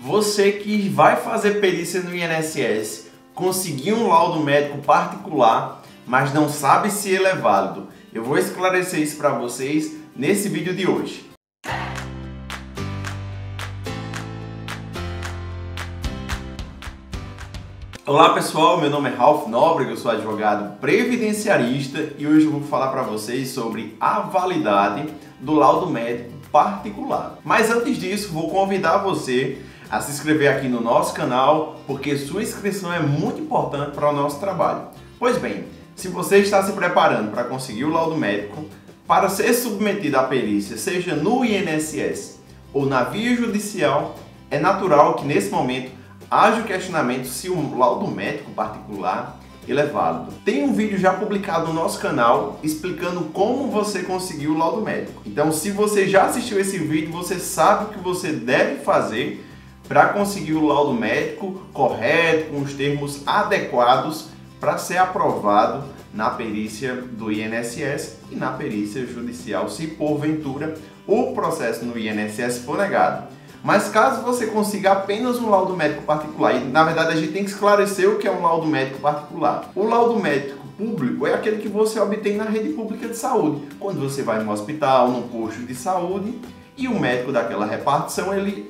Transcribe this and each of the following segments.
Você que vai fazer perícia no INSS, conseguiu um laudo médico particular, mas não sabe se ele é válido. Eu vou esclarecer isso para vocês nesse vídeo de hoje. Olá pessoal, meu nome é Ralph Nóbrega, eu sou advogado previdenciarista e hoje eu vou falar para vocês sobre a validade do laudo médico particular. Mas antes disso, vou convidar você a se inscrever aqui no nosso canal, porque sua inscrição é muito importante para o nosso trabalho. Pois bem, se você está se preparando para conseguir o laudo médico, para ser submetido à perícia, seja no INSS ou na via judicial, é natural que nesse momento haja o questionamento se o laudo médico particular ele é válido. Tem um vídeo já publicado no nosso canal explicando como você conseguiu o laudo médico. Então, se você já assistiu esse vídeo, você sabe o que você deve fazer para conseguir o laudo médico correto, com os termos adequados para ser aprovado na perícia do INSS e na perícia judicial, se porventura o processo no INSS for negado. Mas caso você consiga apenas um laudo médico particular, e na verdade a gente tem que esclarecer o que é um laudo médico particular. O laudo médico público é aquele que você obtém na rede pública de saúde, quando você vai no hospital, no posto de saúde, e o médico daquela repartição ele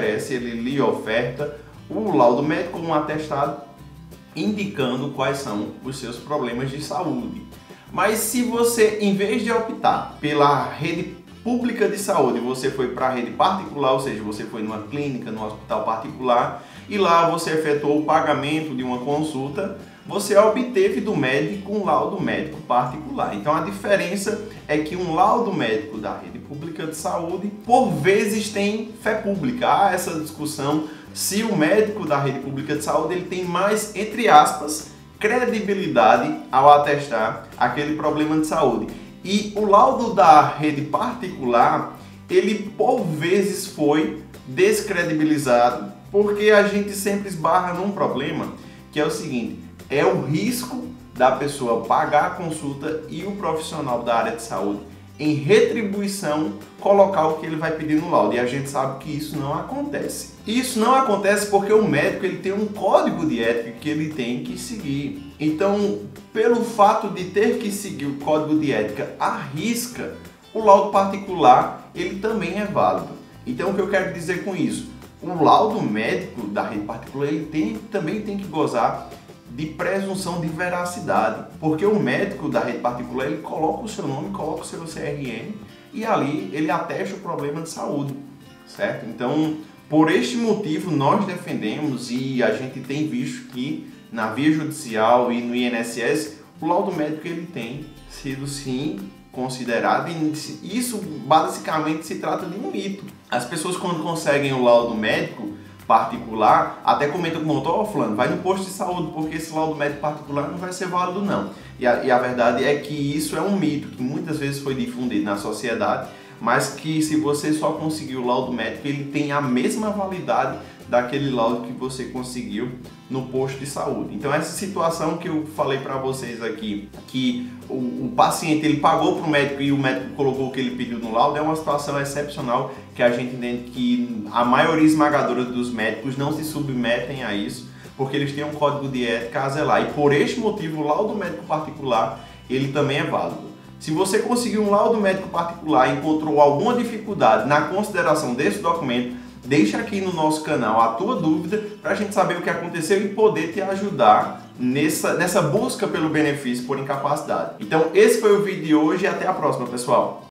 lhe oferta o laudo médico como um atestado, indicando quais são os seus problemas de saúde. Mas se você, em vez de optar pela rede pública de saúde, você foi para a rede particular, ou seja, você foi numa clínica, num hospital particular, e lá você efetuou o pagamento de uma consulta, você obteve do médico um laudo médico particular. Então a diferença é que um laudo médico da rede pública de saúde, por vezes tem fé pública. Há essa discussão se o médico da rede pública de saúde ele tem mais, entre aspas, credibilidade ao atestar aquele problema de saúde. E o laudo da rede particular, ele por vezes foi descredibilizado, porque a gente sempre esbarra num problema, que é o seguinte, é o risco da pessoa pagar a consulta e o profissional da área de saúde, em retribuição, colocar o que ele vai pedir no laudo. E a gente sabe que isso não acontece. Isso não acontece porque o médico ele tem um código de ética que ele tem que seguir. Então, pelo fato de ter que seguir o código de ética à risca, o laudo particular ele também é válido. Então, o que eu quero dizer com isso? O laudo médico da rede particular ele também tem que gozar de presunção de veracidade, porque o médico da rede particular ele coloca o seu nome, coloca o seu CRM e ali ele atesta o problema de saúde, certo? Então, por este motivo nós defendemos e a gente tem visto que na via judicial e no INSS o laudo médico ele tem sido sim considerado e isso basicamente se trata de um mito. As pessoas quando conseguem o laudo médico particular, até comentam com o fulano, vai no posto de saúde, porque esse laudo médico particular não vai ser válido não. E a verdade é que isso é um mito, que muitas vezes foi difundido na sociedade, mas que se você só conseguir o laudo médico, ele tem a mesma validade daquele laudo que você conseguiu no posto de saúde. Então essa situação que eu falei para vocês aqui, que o paciente ele pagou para o médico e o médico colocou o que ele pediu no laudo, é uma situação excepcional que a gente entende que a maioria esmagadora dos médicos não se submetem a isso, porque eles têm um código de ética a zelar. E por este motivo o laudo médico particular ele também é válido. Se você conseguiu um laudo médico particular e encontrou alguma dificuldade na consideração desse documento, deixa aqui no nosso canal a tua dúvida para a gente saber o que aconteceu e poder te ajudar nessa busca pelo benefício por incapacidade. Então esse foi o vídeo de hoje e até a próxima, pessoal!